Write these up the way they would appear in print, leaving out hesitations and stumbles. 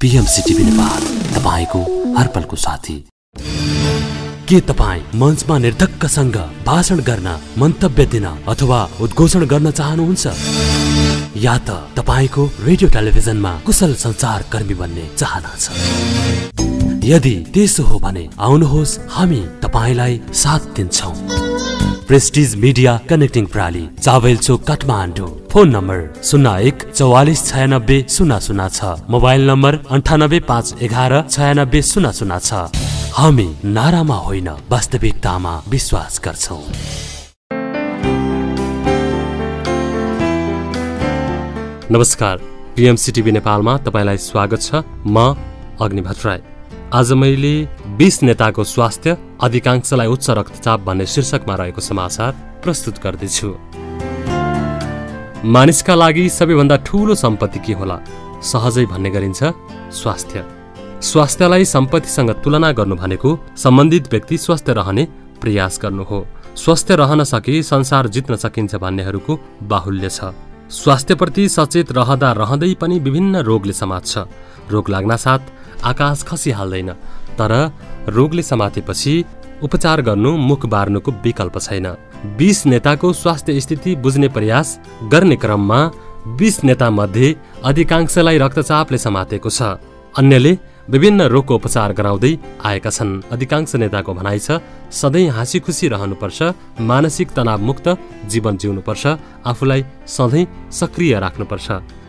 पीएमसीटीभी नेपाल तपाईको हर पलको साथी। के तपाई मञ्चमा निर्धक्कसँग भाषण गर्न, मन्तव्य दिन अथवा उद्घोषण गर्न चाहनुहुन्छ? या त तपाईको रेडियो टेलिभिजनमा कुशल संचार कर्मी बन्ने चाहना छ? यदि त्यसो हो भने आउनुहोस्, हामी तपाईलाई साथ दिन्छौं। प्रेस्टिज मीडिया कनेक्टिङ प्राली, Chawal Chowk, Kathmandu. Phone number 01 44 96 006, mobile number 98 511 96 006। हामी नारामा होइन, वास्तविकतामा विश्वास गर्छौं। नमस्कार, पीएमसीटीभी नेपालमा तपाईलाई स्वागत छ। म अग्नि भट्टराई। आज मैले 20 नेताको स्वास्थ्य, अधिकांशलाई उच्च रक्तचाप भन्ने शीर्षकमा रहेको समाचार प्रस्तुत गर्दैछु। मानिसका लागि सबैभन्दा ठूलो सम्पत्ति के होला? सहजै भन्ने गरिन्छ स्वास्थ्य। स्वास्थ्यलाई सम्पत्तिसँग तुलना गर्नु भनेको सम्बन्धित व्यक्ति स्वस्थ रहने प्रयास गर्नु हो। स्वस्थ रहन सके संसार जित्न सकिन्छ भन्नेहरूको बाहुल्य छ। स्वास्थ्यप्रति सचेत रहँदा रहँदै पनि विभिन्न रोगले समात्छ। रोग लाग्न साथ आकाश खसिहाल्दैन, तर रोगले समातेपछि उपचार गर्नु, मुख बार्नुको विकल्प छैन। 20 नेताको स्वास्थ्य स्थिति बुझ्ने प्रयास गर्ने क्रममा 20 नेता मध्ये अधिकांशलाई रक्तचापले समातेको छ। अन्यले विभिन्न रोगको उपचार गराउँदै आएका छन्। अधिकांश नेताको भनाइ छ, सधैँ हाँसी खुसी रहनुपर्छ, मानसिक तनावमुक्त जीवन जिउनुपर्छ, आफूलाई सधैँ सक्रिय राख्नुपर्छ।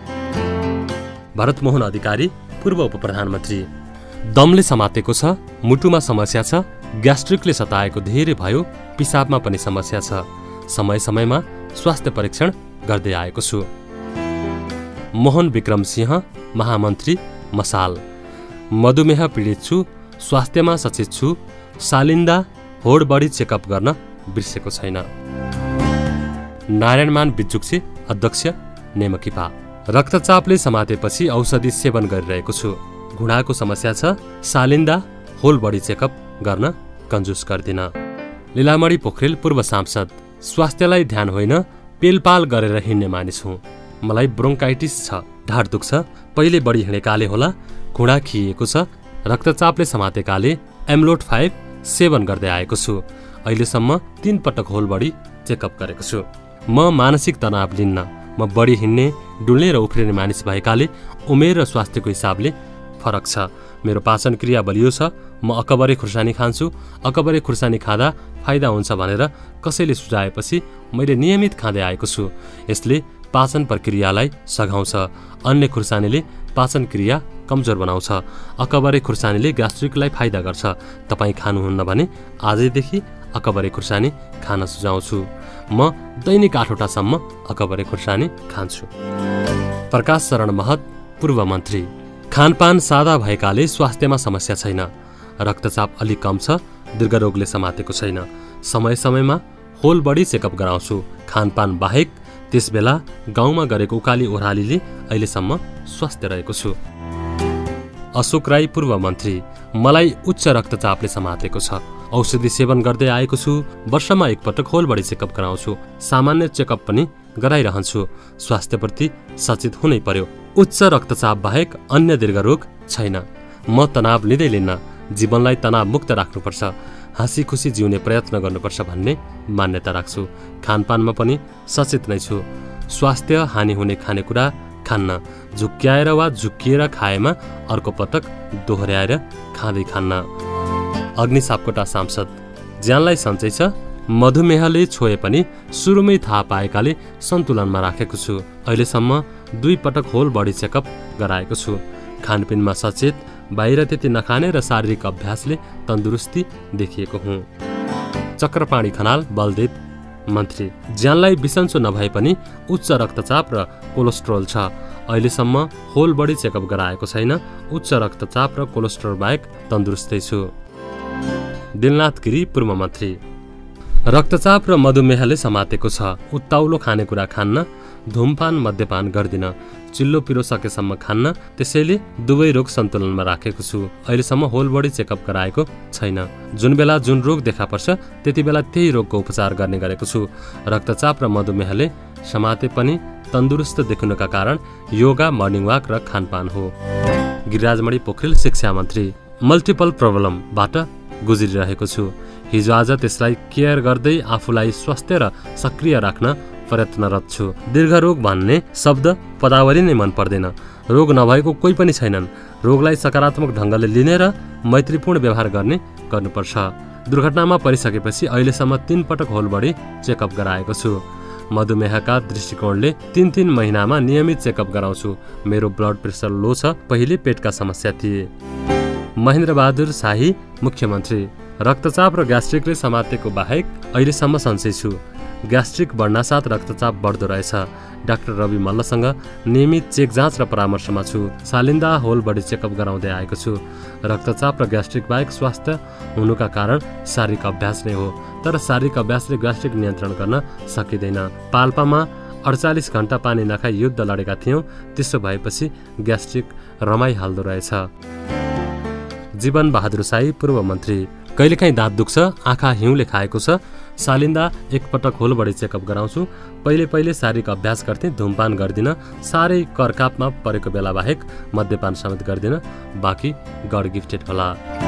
भरतमोहन अधिकारी, पूर्व उपप्रधानमन्त्री। दमले समातेको छ, मुटुमा समस्या छ, ग्यास्ट्रिकले सताएको धेरै भयो, पिसाबमा पनि समस्या छ। समय समयमा स्वास्थ्य परीक्षण गर्दै आएको छु। मोहन विक्रम सिंह, महामन्त्री, मसाल। मधुमेह पीडित छु, स्वास्थ्यमा सचेत छु, सालिन्दा होड बडी चेकअप गर्न बिर्सेको छैन। नारायणमान बिजुक्सी, अध्यक्ष, नेमकिपा। रक्तचापले समातेपछि औषधि सेवन गरिरहेको छु। घुँडाको समस्या छ, सालिन्दा होल बडी चेकअप गर्न कन्जुस गर्दिन। लीलामणि पोखरेल, पूर्व सांसद। स्वास्थ्यलाई ध्यान होइन, पेलपाल गरेर हिँड्ने मानिस हुँ। मलाई ब्रोङ्काइटिस छ, ढाड दुख्छ, पहिले बढी हिँडेकाले होला, घुँडा खिएको छ, रक्तचापले समातेकाले एमलोट 5 सेवन गर्दै आएको छु। अहिलेसम्म 3 पटक होल बडी चेकअप गरेको छु। म मानसिक तनाव लिन्न। म बढी हिँड्ने, डुल्ने र उफ्रिने मानिस भएकाले उमेर र स्वास्थ्यको हिसाबले फरक छ। मेरो पाचन क्रिया बलियो छ। म अकबरे खुर्सानी खान्छु। अकबरे खुर्सानी खाँदा फाइदा हुन्छ भनेर कसैले सुझाएपछि मैले नियमित खाँदै आएको छु। यसले पाचन प्रक्रियालाई सघाउँछ। अन्य खुर्सानीले पाचन क्रिया कमजोर बनाउँछ। अकबरे खुर्सानीले ग्यास्ट्रिकलाई फाइदा गर्छ। तपाईँ खानुहुन्न भने आजैदेखि अकबरे खुर्सानी खान सुझाउँछु। म दैनिक 8 वटासम्म अकबरे खुर्सानी खान्छु। प्रकाश शरण महत, पूर्व मन्त्री। खानपान सादा भएकाले स्वास्थ्यमा समस्या छैन। रक्तचाप अलि कम छ, दीर्घरोगले समातेको छैन। समय समयमा होल बडी चेकअप गराउँछु। खानपान बाहेक त्यसबेला गाउँमा गरेको उकाली ओह्रालीले अहिलेसम्म स्वस्थ रहेको छु। अशोक राई, पूर्व मन्त्री। मलाई उच्च रक्तचापले समातेको छ। औषधि सेवन गर्दै आएको छु। वर्षमा 1 पटक होल बडी चेकअप गराउँछु। सामान्य चेकअप पनि गराइरहन्छु। स्वास्थ्यप्रति सचेत हुनै पर्यो। उच्च रक्तचाप बाहेक अन्य दीर्घरोग छैन। म तनाव लिँदै लिन्न। जीवनलाई तनावमुक्त राख्नुपर्छ, हाँसी खुसी जिउने प्रयत्न गर्नुपर्छ भन्ने मान्यता राख्छु। खानपानमा पनि सचेत नै छु। स्वास्थ्य हानि हुने खानेकुरा खान्न। झुक्क्याएर वा झुक्किएर खाएमा अर्को पटक दोहोर्याएर खाँदै खान्न। अग्नि सापकोटा, सांसद। ज्यानलाई सञ्चय छ। मधुमेहले छोए पनि सुरुमै थाहा पाएकाले सन्तुलनमा राखेको छु। अहिलेसम्म 2 पटक होल बडी चेकअप गराएको छु। खानपिनमा सचेत, बाहिर त्यति नखाने र शारीरिक अभ्यासले तन्दुरुस्ती देखिएको हुँ। चक्रपाणी खनाल, बलदेव, मन्त्री। ज्यानलाई बिसन्चो नभए पनि उच्च रक्तचाप र कोलेस्ट्रोल छ। अहिलेसम्म होल बडी चेकअप गराएको छैन। उच्च रक्तचाप र कोलेस्ट्रोल बाहेक तन्दुरुस्तै छु। दिलनाथ गिरी, पूर्व मन्त्री। रक्तचाप र मधुमेहले समातेको छ। उत्ताउलो खानेकुरा खान्न। धुमपान मद्यपान गर्दिन। चिल्लो पिरो सकेसम्म खान्न। त्यसैले दुवै रोग सन्तुलनमा राखेको छु। अहिलेसम्म होल बडी चेकअप गराएको छैन। जुन बेला जुन रोग देखा पर्छ त्यति बेला त्यही रोगको उपचार गर्ने गरेको छु। रक्तचाप र मधुमेहले समाते पनि तन्दुरुस्त देखिनुका कारण योगा, मर्निङ वाक र खानपान हो। गिरिराजमणि पोखरेल शिक्षा मन्त्री। मल्टिपल प्रब्लमबाट गुज्रिरहेको छु। हिजो आज त्यसलाई केयर गर्दै आफूलाई स्वस्थ र सक्रिय राख्न प्रयत्नरत छु। दीर्घ रोग भन्ने शब्द पदावली नै मन पर्दैन। रोग नभएको कोही पनि छैनन्। रोगलाई सकारात्मक ढङ्गले लिने र मैत्रीपूर्ण व्यवहार गर्नुपर्छ। दुर्घटनामा परिसकेपछि अहिलेसम्म 3 पटक होल बडी चेकअप गराएको छु। मधुमेहका दृष्टिकोणले 3 महिनामा नियमित चेकअप गराउँछु। मेरो ब्लड प्रेसर लो छ। पहिले पेटका समस्या थिए। महेन्द्र बहादुर शाही मुख्यमन्त्री। रक्तचाप र ग्यास्ट्रिकले समातेको बाहेक अहिलेसम्म सन्चै छु। ग्यास्ट्रिक बढ्नासाथ रक्तचाप बढ्दो रहेछ। डाक्टर रवि मल्लसँग नियमित चेक जाँच र परामर्शमा छु। सालिन्दा होल बडी चेकअप गराउँदै आएको छु। रक्तचाप र ग्यास्ट्रिक बाहेक स्वास्थ्य हुनुका कारण शारीरिक अभ्यास नै हो। तर शारीरिक अभ्यासले ग्यास्ट्रिक नियन्त्रण गर्न सकिँदैन। पाल्पामा 48 घण्टा पानी नखाई युद्ध लडेका थियौँ। त्यसो भएपछि ग्यास्ट्रिक रमाइहाल्दो रहेछ। जीवन बहादुर साई पूर्व मन्त्री। कहिलेकाहीँ दाँत दुख्छ, आँखा हिउँले खाएको छ। सालिन्दा 1 पटक होल बडी चेकअप गराउँछु। पहिले शारीरिक अभ्यास गर्थेँ, धुमपान गर्दिन। साह्रै करकापमा परेको बेला बाहेक मद्यपान समेत गर्दिन। बाँकी गड गिफ्टेड होला।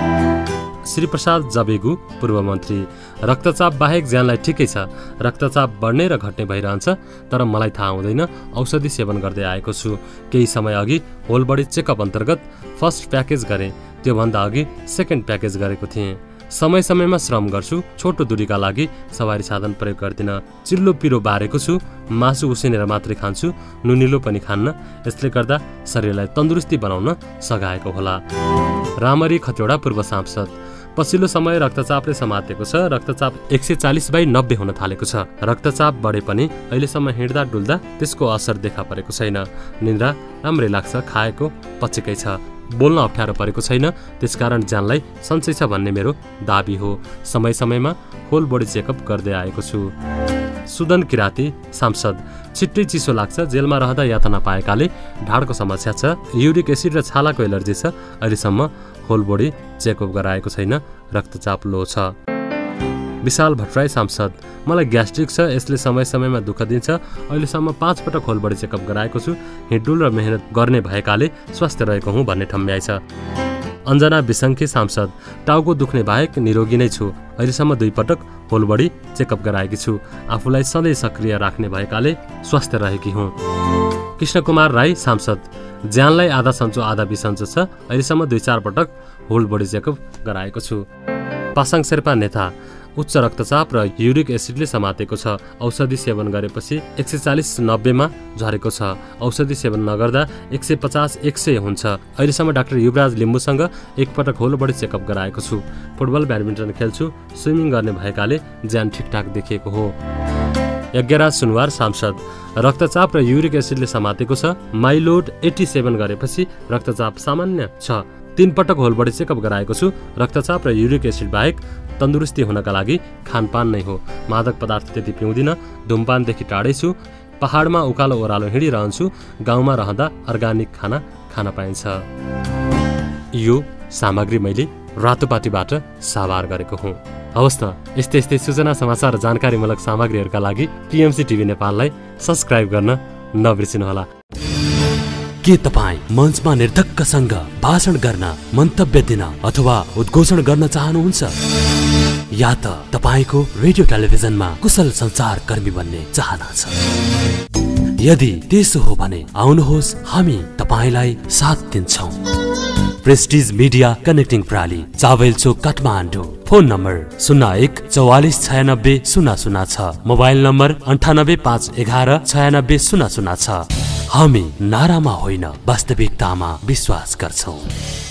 श्रीप्रसाद जबेगु पूर्व मन्त्री। रक्तचाप बाहेक ज्यानलाई ठिकै छ। रक्तचाप बढ्ने र घट्ने भइरहन्छ, तर मलाई थाहा हुँदैन। औषधि सेवन गर्दै आएको छु। केही समय अघि होल बडी चेकअप अन्तर्गत फर्स्ट प्याकेज गरेँ। त्योभन्दा अघि सेकेन्ड प्याकेज गरेको थिएँ। समयमा श्रम गर्छु। छोटो दूरीका लागि सवारी साधन प्रयोग गर्दिन। चिल्लो पिरो बारेको छु। मासु उसिनेर मात्रै खान्छु, नुनिलो पनि खान्न। यसले गर्दा शरीरलाई तन्दुरुस्ती बनाउन सघाएको होला। रामरी खतिवडा पूर्व सांसद। पछिल्लो समय रक्तचापले समातेको छ। रक्तचाप 140/90 हुन थालेको छ। रक्तचाप बढे पनि अहिलेसम्म हिँड्दा डुल्दा त्यसको असर देखा परेको छैन। निन्द्रा राम्रै लाग्छ, खाएको पचेकै छ। बोल्न अप्ठ्यारो परेको छैन। त्यसकारण ज्यानलाई सन्चै छ भन्ने मेरो दाबी हो। समयमा होल बडी चेकअप गर्दै आएको छु। सुदन किराती सांसद। छिट्टै चिसो लाग्छ। जेलमा रहँदा यातना पाएकाले ढाडको समस्या छ। युरिक एसिड र छालाको एलर्जी छ। अहिलेसम्म होल बडी चेकअप गराएको छैन। रक्तचाप लो छ। विशाल भट्टराई सांसद। मलाई ग्यास्ट्रिक छ। यसले समयमा दुःख दिन्छ। अहिलेसम्म 5 पटक होल बडी चेकअप गराएको छु। हिँडडुल र मेहनत गर्ने भएकाले स्वस्थ रहेको हुँ भन्ने ठम्ब्याइ छ। अञ्जना बिसङ्खी सांसद। टाउको दुख्ने बाहेक निरोगी नै छु। अहिलेसम्म 2 पटक होल बडी चेकअप गराएकी छु। आफूलाई सधैँ सक्रिय राख्ने भएकाले स्वस्थ रहेकी हुँ। कृष्णकुमार राई सांसद। ज्यानलाई आधा सन्चो आधा बिसन्चो छ। अहिलेसम्म 2-4 पटक होल बडी चेकअप गराएको छु। पासाङ शेर्पा नेता। उच्च रक्तचाप र युरिक एसिडले समातेको छ। औषधि सेवन गरेपछि 140/90 झरेको छ। औषधि सेवन नगर्दा 150/100 हुन्छ। अहिलेसम्म डाक्टर युवराज लिम्बूसँग 1 पटक होल बडी चेकअप गराएको छु। फुटबल ब्याडमिन्टन खेल्छु। स्विमिङ गर्ने भएकाले ज्यान ठिकठाक देखिएको हो। यज्ञराज सुनवार सांसद। रक्तचाप र युरिक एसिडले समातेको छ। माइलोड 87 गरेपछि रक्तचाप सामान्य छ। 3 पटक होल बडी चेकअप गराएको छु। रक्तचाप र युरिक एसिड बाहेक तन्दुरुस्ती हुनका लागि खानपान नै हो। मादक पदार्थ त्यति पिउँदिन। धुमपानदेखि टाढै छु। पहाडमा उकालो ओह्रालो हिँडिरहन्छु। गाउँमा रहँदा अर्गानिक खाना खान पाइन्छ। यो सामग्री मैले रातोपाटीबाट साभार गरेको हुँ। हवस् त, यस्तै सूचना समाचार र जानकारीमूलक सामग्रीहरूका लागि टिएमसी टिभी नेपाललाई सब्स्क्राइब गर्न नबिर्सिनुहोला। के तपाईँ मञ्चमा निर्धक्कसँग भाषण गर्न, मन्तव्य दिन अथवा उद्घोषण गर्न चाहनुहुन्छ? या त तपाईँको रेडियो टेलिभिजनमा कुशल संचार कर्मी बन्ने चाहना छ? यदि त्यसो हो भने आउनुहोस्, हामी तपाईँलाई साथ दिन्छौँ। प्रेस्टिज मिडिया कनेक्टिङ प्राली, Chawalchowk, Kathmandu. Phone number 0144966006, mobile number 9851196006। हामी नारामा होइन, वास्तविकतामा विश्वास गर्छौं।